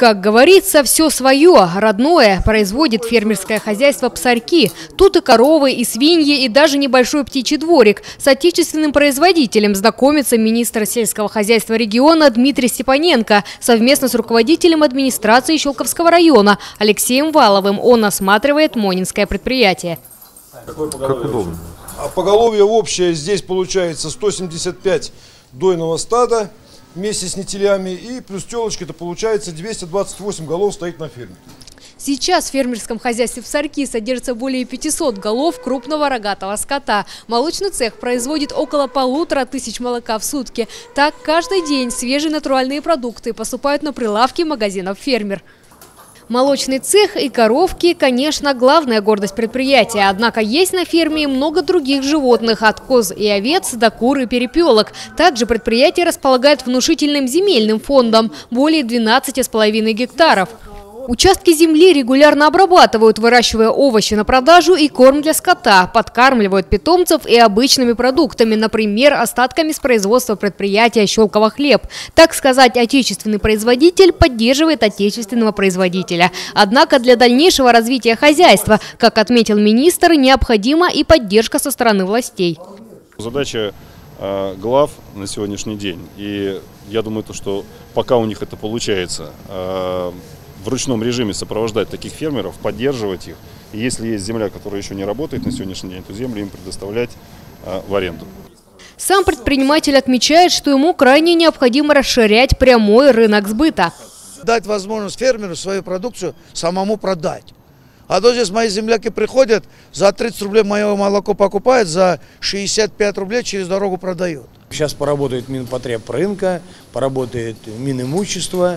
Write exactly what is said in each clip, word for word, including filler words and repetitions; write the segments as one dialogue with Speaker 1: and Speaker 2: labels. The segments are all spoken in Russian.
Speaker 1: Как говорится, все свое, родное, производит фермерское хозяйство «Псарьки». Тут и коровы, и свиньи, и даже небольшой птичий дворик. С отечественным производителем знакомится министр сельского хозяйства региона Дмитрий Степаненко совместно с руководителем администрации Щелковского района Алексеем Валовым. Он осматривает монинское предприятие.
Speaker 2: Как удобно. А поголовье общее здесь получается сто семьдесят пять дойного стада вместе с нетелями, и плюс телочки, это получается двести двадцать восемь голов стоит на ферме.
Speaker 1: Сейчас в фермерском хозяйстве «Псарьки» содержится более пятисот голов крупного рогатого скота. Молочный цех производит около полутора тысяч молока в сутки. Так, каждый день свежие натуральные продукты поступают на прилавки магазинов «Фермер». Молочный цех и коровки, конечно, главная гордость предприятия. Однако есть на ферме и много других животных, от коз и овец до кур и перепелок. Также предприятие располагает внушительным земельным фондом – более двенадцати с половиной гектаров. Участки земли регулярно обрабатывают, выращивая овощи на продажу и корм для скота. Подкармливают питомцев и обычными продуктами, например, остатками с производства предприятия «Щелково хлеб». Так сказать, отечественный производитель поддерживает отечественного производителя. Однако для дальнейшего развития хозяйства, как отметил министр, необходима и поддержка со стороны властей.
Speaker 3: Задача э, глав на сегодняшний день, и я думаю, то, что пока у них это получается, э, в ручном режиме сопровождать таких фермеров, поддерживать их. И если есть земля, которая еще не работает на сегодняшний день, то землю им предоставлять а, в аренду.
Speaker 1: Сам предприниматель отмечает, что ему крайне необходимо расширять прямой рынок сбыта.
Speaker 4: Дать возможность фермеру свою продукцию самому продать. А то здесь мои земляки приходят, за тридцать рублей мое молоко покупают, за шестьдесят пять рублей через дорогу продают.
Speaker 5: Сейчас поработает Минпотребрынка, поработает Минимущество.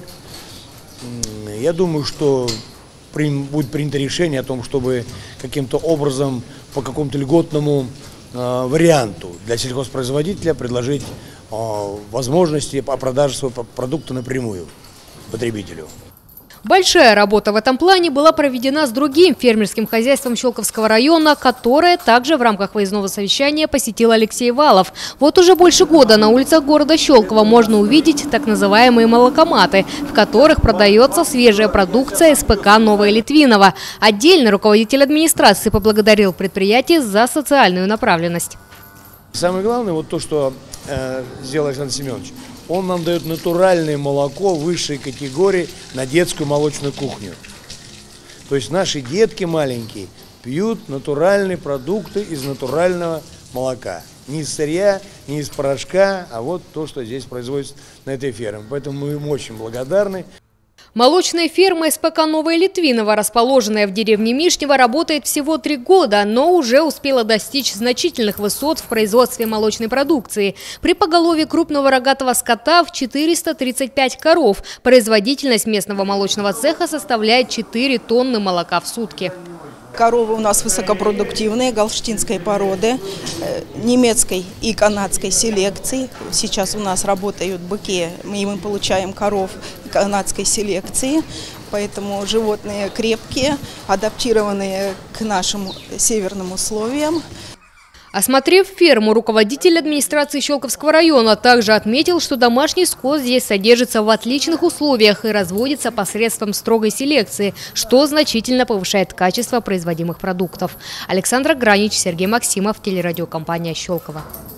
Speaker 5: Я думаю, что будет принято решение о том, чтобы каким-то образом по какому-то льготному э, варианту для сельхозпроизводителя предложить э, возможности по продаже своего продукта напрямую потребителю.
Speaker 1: Большая работа в этом плане была проведена с другим фермерским хозяйством Щелковского района, которое также в рамках выездного совещания посетил Алексей Валов. Вот уже больше года на улицах города Щелково можно увидеть так называемые молокоматы, в которых продается свежая продукция эс пэ ка «Новое Литвиново». Отдельно руководитель администрации поблагодарил предприятие за социальную направленность.
Speaker 5: Самое главное, вот то, что э, сделал Александр Семенович. Он нам дает натуральное молоко высшей категории на детскую молочную кухню. То есть наши детки маленькие пьют натуральные продукты из натурального молока. Не из сырья, не из порошка, а вот то, что здесь производится на этой ферме. Поэтому мы им очень благодарны.
Speaker 1: Молочная ферма эс пэ ка «Новое Литвиново», расположенная в деревне Мишнево, работает всего три года, но уже успела достичь значительных высот в производстве молочной продукции. При поголовье крупного рогатого скота в четыреста тридцать пять коров. Производительность местного молочного цеха составляет четыре тонны молока в сутки.
Speaker 6: Коровы у нас высокопродуктивные, галштинской породы, немецкой и канадской селекции. Сейчас у нас работают быки, и мы получаем коров канадской селекции. Поэтому животные крепкие, адаптированные к нашим северным условиям.
Speaker 1: Осмотрев ферму, руководитель администрации Щелковского района также отметил, что домашний скот здесь содержится в отличных условиях и разводится посредством строгой селекции, что значительно повышает качество производимых продуктов. Александра Гранич, Сергей Максимов, телерадиокомпания «Щелково».